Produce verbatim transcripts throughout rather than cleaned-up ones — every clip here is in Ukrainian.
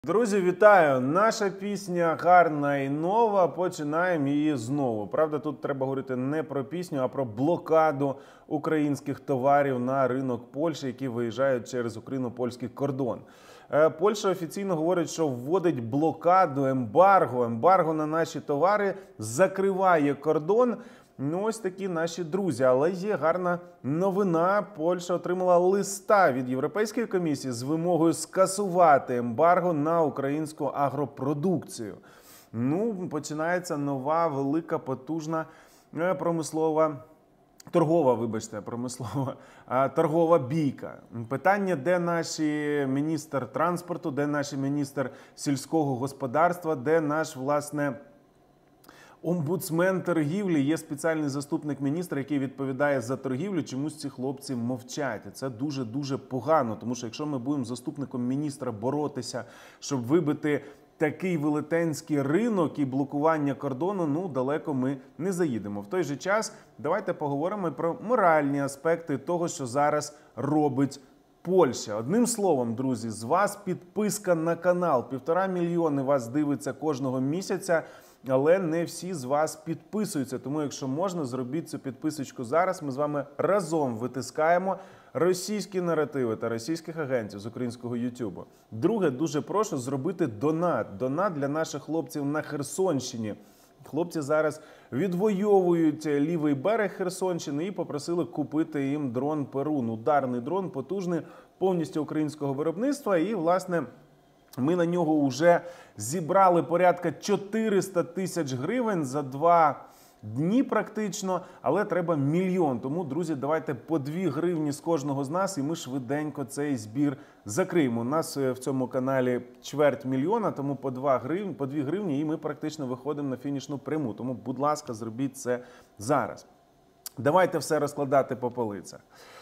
Друзі, вітаю! Наша пісня гарна і нова, починаємо її знову. Правда, тут треба говорити не про пісню, а про блокаду українських товарів на ринок Польщі, які виїжджають через україно-польський кордон. Польща офіційно говорить, що вводить блокаду, ембарго, ембарго на наші товари, закриває кордон. Ну, ось такі наші друзі. Але є гарна новина. Польща отримала листа від Європейської комісії з вимогою скасувати ембарго на українську агропродукцію. Ну, починається нова, велика, потужна промислова, торгова, вибачте, промислова, торгова бійка. Питання, де наш міністр транспорту, де наш міністр сільського господарства, де наш, власне, омбудсмен торгівлі, є спеціальний заступник міністра, який відповідає за торгівлю, чомусь ці хлопці мовчать. Це дуже-дуже погано, тому що якщо ми будемо заступником міністра боротися, щоб вибити такий велетенський ринок і блокування кордону, ну, далеко ми не заїдемо. В той же час давайте поговоримо про моральні аспекти того, що зараз робить Польща. Одним словом, друзі, з вас підписка на канал. Півтора мільйони вас дивиться кожного місяця. Але не всі з вас підписуються, тому якщо можна, зробіть цю підписочку зараз. Ми з вами разом витискаємо російські наративи та російських агентів з українського Ютубу. Друге, дуже прошу зробити донат. Донат для наших хлопців на Херсонщині. Хлопці зараз відвоюють лівий берег Херсонщини і попросили купити їм дрон Перун. Ударний дрон, потужний, повністю українського виробництва і, власне, ми на нього вже зібрали порядка чотириста тисяч гривень за два дні практично, але треба мільйон. Тому, друзі, давайте по дві гривні з кожного з нас і ми швиденько цей збір закриємо. У нас в цьому каналі чверть мільйона, тому по два гривні, по дві гривні і ми практично виходимо на фінішну пряму. Тому, будь ласка, зробіть це зараз. Давайте все розкладати по полицях.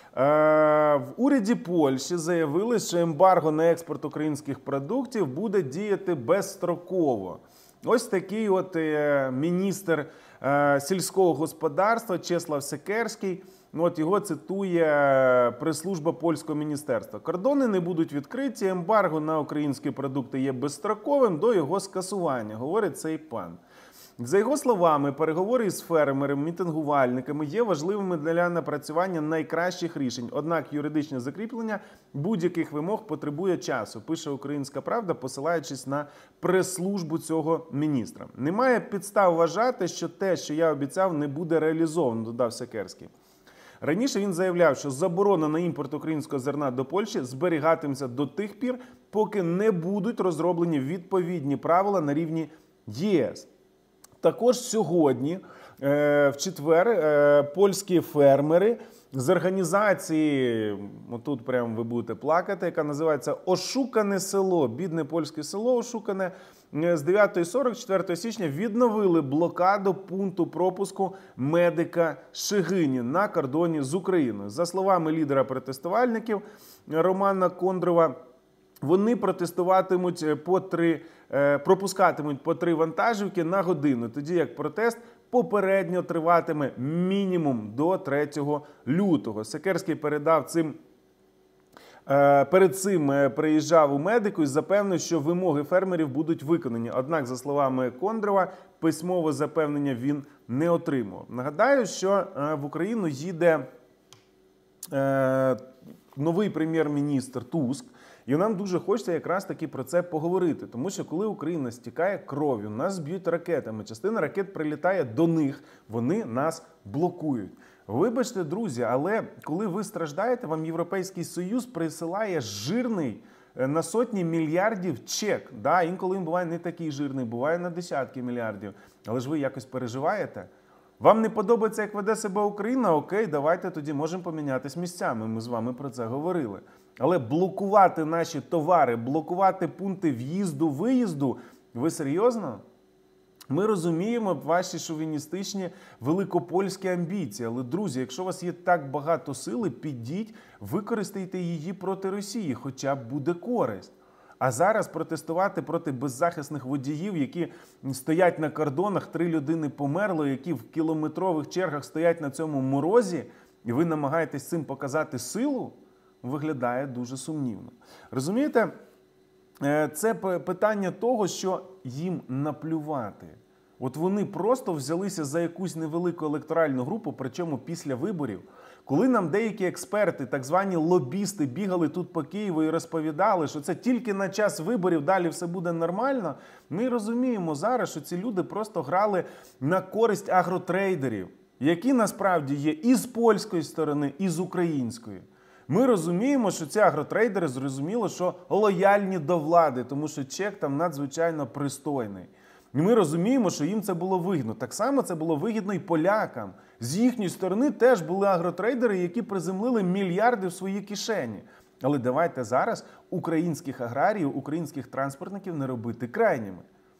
В уряді Польщі заявили, що ембарго на експорт українських продуктів буде діяти безстроково. Ось такий от міністр сільського господарства Чеслав Секерський, от його цитує прес-служба польського міністерства. Кордони не будуть відкриті, ембарго на українські продукти є безстроковим до його скасування, говорить цей пан. За його словами, переговори із фермерами, мітингувальниками є важливими для напрацювання найкращих рішень. Однак юридичне закріплення будь-яких вимог потребує часу, пише «Українська правда», посилаючись на прес-службу цього міністра. Немає підстав вважати, що те, що я обіцяв, не буде реалізовано, додав Секерський. Раніше він заявляв, що заборона на імпорт українського зерна до Польщі зберігатиметься до тих пір, поки не будуть розроблені відповідні правила на рівні ЄС. Також сьогодні, в четвер, польські фермери з організації, отут прямо ви будете плакати, яка називається «Ошукане село», бідне польське село ошукане, з дев'ятої сорок четвертого січня відновили блокаду пункту пропуску медика Шегині на кордоні з Україною. За словами лідера протестувальників Романа Кондрова, вони протестуватимуть по три, пропускатимуть по три вантажівки на годину, тоді як протест попередньо триватиме мінімум до третього лютого. Секерський передав цим, перед цим приїжджав у медику і запевнив, що вимоги фермерів будуть виконані. Однак, за словами Кондрова, письмове запевнення він не отримав. Нагадаю, що в Україну їде новий прем'єр-міністр Туск, і нам дуже хочеться якраз таки про це поговорити, тому що коли Україна стікає кров'ю, нас б'ють ракетами, частина ракет прилітає до них, вони нас блокують. Вибачте, друзі, але коли ви страждаєте, вам Європейський Союз присилає жирний на сотні мільярдів чек. Да, інколи він буває не такий жирний, буває на десятки мільярдів, але ж ви якось переживаєте. Вам не подобається, як веде себе Україна? Окей, давайте тоді можемо помінятись місцями, ми з вами про це говорили. Але блокувати наші товари, блокувати пункти в'їзду-виїзду, ви серйозно? Ми розуміємо ваші шовіністичні великопольські амбіції, але, друзі, якщо у вас є так багато сили, підіть, використайте її проти Росії, хоча б буде користь. А зараз протестувати проти беззахисних водіїв, які стоять на кордонах, три людини померло, які в кілометрових чергах стоять на цьому морозі, і ви намагаєтесь цим показати силу, виглядає дуже сумнівно. Розумієте, це питання того, що їм наплювати. От вони просто взялися за якусь невелику електоральну групу, причому після виборів, коли нам деякі експерти, так звані лобісти, бігали тут по Києву і розповідали, що це тільки на час виборів, далі все буде нормально, ми розуміємо зараз, що ці люди просто грали на користь агротрейдерів, які насправді є і з польської сторони, і з української. Ми розуміємо, що ці агротрейдери зрозуміло, що лояльні до влади, тому що чек там надзвичайно пристойний. І ми розуміємо, що їм це було вигідно. Так само це було вигідно і полякам. З їхньої сторони теж були агротрейдери, які приземлили мільярди в свої кишені. Але давайте зараз українських аграріїв, українських транспортників не робити крайніми.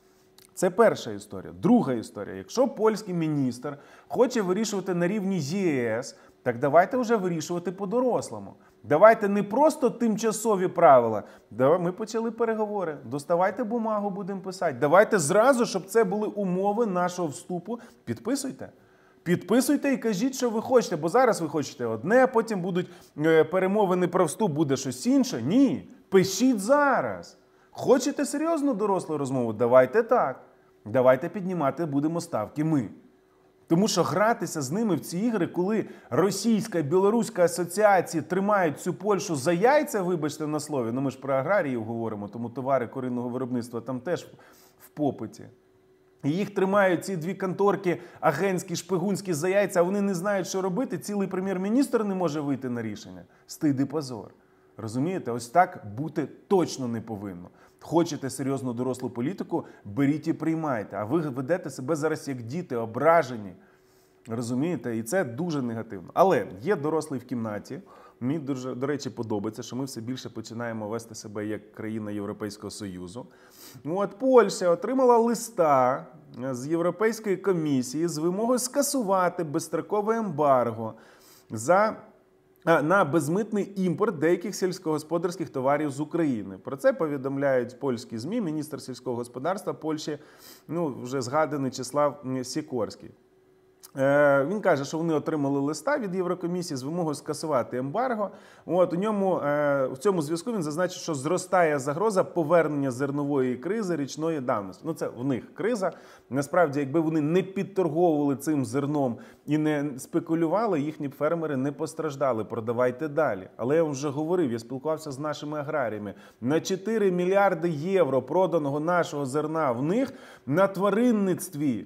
Це перша історія. Друга історія. Якщо польський міністр хоче вирішувати на рівні ЄС, так давайте вже вирішувати по-дорослому. Давайте не просто тимчасові правила. Ми почали переговори. Доставайте бумагу, будемо писати. Давайте зразу, щоб це були умови нашого вступу. Підписуйте. Підписуйте і кажіть, що ви хочете. Бо зараз ви хочете одне, потім будуть перемовини про вступ, буде щось інше. Ні. Пишіть зараз. Хочете серйозну дорослу розмову? Давайте так. Давайте піднімати будемо ставки ми. Тому що гратися з ними в ці ігри, коли російська і білоруська асоціації тримають цю Польщу за яйця, вибачте на слові, ну ми ж про аграріїв говоримо, тому товари куринного виробництва там теж в попиті. І їх тримають ці дві конторки агентські, шпигунські за яйця, а вони не знають, що робити, цілий прем'єр-міністр не може вийти на рішення. Стид і позор. Розумієте? Ось так бути точно не повинно. Хочете серйозну дорослу політику, беріть і приймайте. А ви ведете себе зараз як діти, ображені. Розумієте? І це дуже негативно. Але є дорослий в кімнаті. Мені, дуже, до речі, подобається, що ми все більше починаємо вести себе як країна Європейського Союзу. От Польща отримала листа з Європейської комісії з вимогою скасувати безстрокове ембарго за... на безмитний імпорт деяких сільськогосподарських товарів з України. Про це повідомляють польські ЗМІ, міністр сільського господарства Польщі, ну, вже згаданий Чеслав Сікорський. Е, він каже, що вони отримали листа від Єврокомісії з вимогою скасувати ембарго. От, у ньому, е, в цьому зв'язку він зазначив, що зростає загроза повернення зернової кризи річної давності. Ну, це в них криза. Насправді, якби вони не підторговували цим зерном і не спекулювали, їхні фермери не постраждали. Продавайте далі. Але я вже говорив, я спілкувався з нашими аграріями. На чотири мільярди євро проданого нашого зерна в них на тваринництві,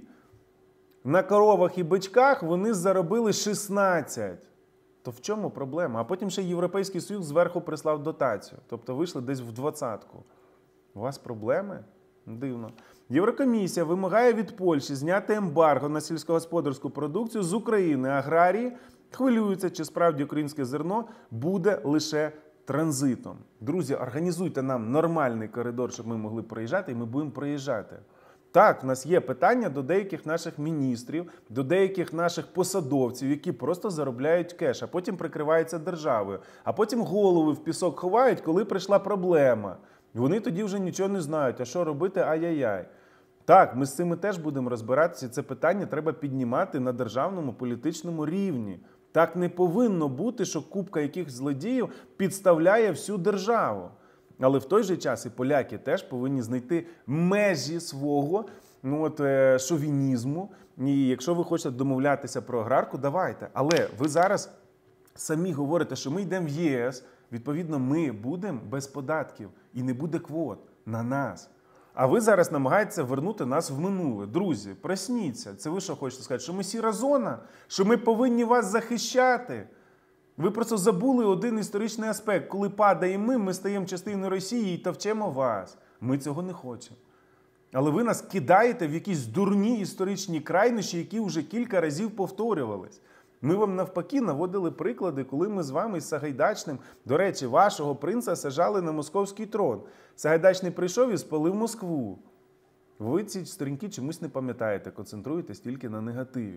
на коровах і бичках вони заробили шістнадцять. То в чому проблема? А потім ще Європейський Союз зверху прислав дотацію. Тобто вийшли десь в двадцятку. У вас проблеми? Дивно. Єврокомісія вимагає від Польщі зняти ембарго на сільськогосподарську продукцію з України. Аграрії хвилюються, чи справді українське зерно буде лише транзитом. Друзі, організуйте нам нормальний коридор, щоб ми могли проїжджати, і ми будемо проїжджати. Так, в нас є питання до деяких наших міністрів, до деяких наших посадовців, які просто заробляють кеш, а потім прикриваються державою. А потім голови в пісок ховають, коли прийшла проблема. І вони тоді вже нічого не знають, а що робити, ай-яй-яй. Так, ми з цими теж будемо розбиратися, і це питання треба піднімати на державному політичному рівні. Так не повинно бути, що купка якихось злодіїв підставляє всю державу. Але в той же час і поляки теж повинні знайти межі свого ну, от, е, шовінізму. І якщо ви хочете домовлятися про аграрку, давайте. Але ви зараз самі говорите, що ми йдемо в ЄС, відповідно, ми будемо без податків і не буде квот на нас. А ви зараз намагаєтеся вернути нас в минуле. Друзі, просніться. Це ви що хочете сказати? Що ми сіра зона? Що ми повинні вас захищати? Ви просто забули один історичний аспект. Коли падаємо ми, ми стаємо частиною Росії і товчемо вас. Ми цього не хочемо. Але ви нас кидаєте в якісь дурні історичні крайнощі, які вже кілька разів повторювались. Ми вам навпаки наводили приклади, коли ми з вами з Сагайдачним, до речі, вашого принца саджали на московський трон. Сагайдачний прийшов і спалив Москву. Ви ці сторінки чомусь не пам'ятаєте, концентруєтесь тільки на негативі.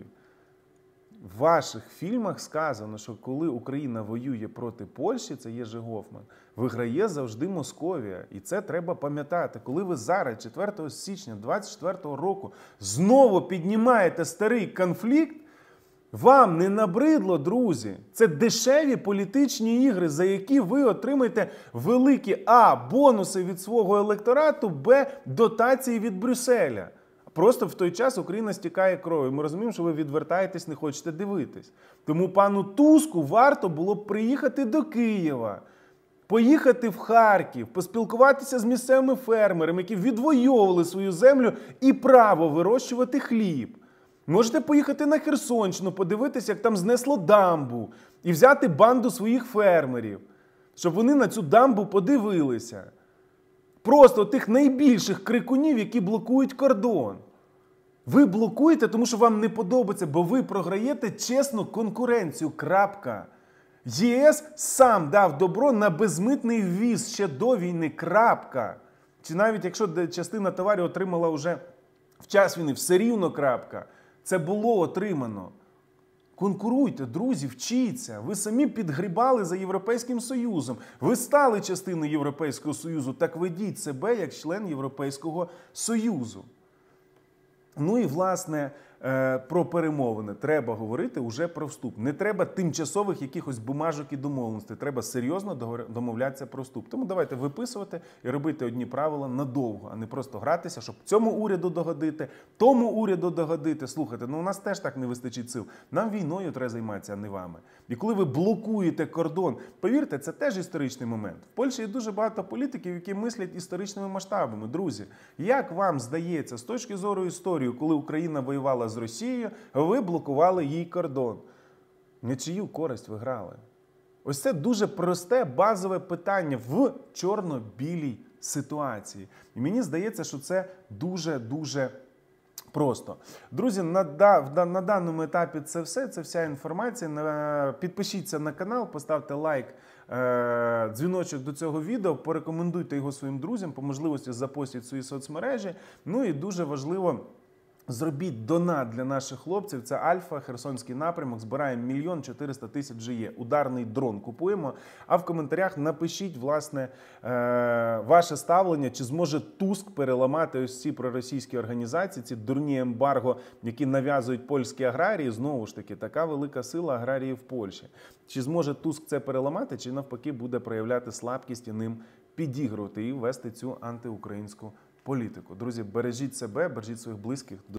В ваших фільмах сказано, що коли Україна воює проти Польщі, це Єжи Гофман, виграє завжди Московія. І це треба пам'ятати. Коли ви зараз, четвертого січня двадцять четвертого року, знову піднімаєте старий конфлікт, Вам не набридло, друзі? Це дешеві політичні ігри, за які ви отримаєте великі а. бонуси від свого електорату, б. дотації від Брюсселя. Просто в той час Україна стікає кров'ю. Ми розуміємо, що ви відвертаєтесь, не хочете дивитись. Тому пану Туску варто було б приїхати до Києва, поїхати в Харків, поспілкуватися з місцевими фермерами, які відвоювали свою землю і право вирощувати хліб. Можете поїхати на Херсонщину, подивитися, як там знесло дамбу, і взяти банду своїх фермерів, щоб вони на цю дамбу подивилися. Просто тих найбільших крикунів, які блокують кордон. Ви блокуєте, тому що вам не подобається, бо ви програєте чесну конкуренцію. Крапка. ЄС сам дав добро на безмитний ввіз ще до війни. Крапка. Чи навіть якщо частина товарів отримала вже в час війни, все рівно крапка. Це було отримано. Конкуруйте, друзі, вчіться. Ви самі підгрібали за Європейським Союзом. Ви стали частиною Європейського Союзу. Так ведіть себе як член Європейського Союзу. Ну і, власне, про перемовини треба говорити уже про вступ. Не треба тимчасових якихось бумажок і домовленостей. Треба серйозно домовлятися про вступ. Тому давайте виписувати і робити одні правила надовго, а не просто гратися, щоб цьому уряду догодити, тому уряду догодити. Слухайте, ну у нас теж так не вистачить сил. Нам війною треба займатися, а не вами. І коли ви блокуєте кордон, повірте, це теж історичний момент. В Польщі є дуже багато політиків, які мислять історичними масштабами. Друзі, як вам здається, з точки зору історії, коли Україна воювала з Росією, ви блокували їй кордон? На чию користь ви грали? Ось це дуже просте, базове питання в чорно-білій ситуації. І мені здається, що це дуже-дуже просто. Друзі, на, да, на даному етапі це все, це вся інформація. Підпишіться на канал, поставте лайк, е, дзвіночок до цього відео, порекомендуйте його своїм друзям, по можливості запостіть в свої соцмережі. Ну і дуже важливо, зробіть донат для наших хлопців. Це Альфа, Херсонський напрямок. Збираємо мільйон чотириста тисяч вже є. Ударний дрон купуємо. А в коментарях напишіть, власне, ваше ставлення, чи зможе Туск переламати ось ці проросійські організації, ці дурні ембарго, які нав'язують польські аграрії. Знову ж таки, така велика сила аграрії в Польщі. Чи зможе Туск це переламати, чи навпаки буде проявляти слабкість і ним підігрувати і вести цю антиукраїнську політику. Друзі, бережіть себе, бережіть своїх близьких.